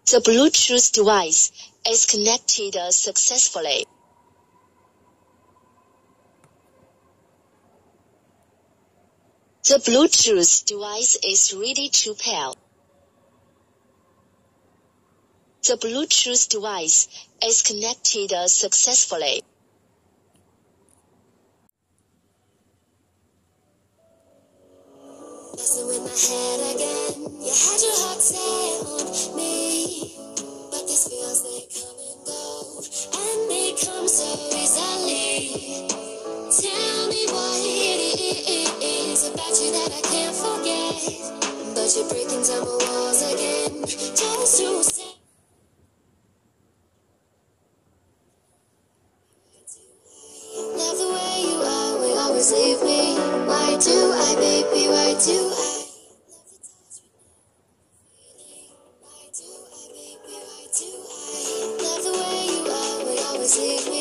The Bluetooth device is connected successfully. The Bluetooth device is ready to pair. The Bluetooth device is connected successfully. Messing with my head again. You had your heart set on me, but these feels, they come and go, and they come so easily. Tell me what it is about you that I can't forget, but you're breaking down my walls again, just to say. Love the way you are, will always leave me. Why do I, baby, why do I? Why do I, baby, why do I? Love the way you are, will always leave me.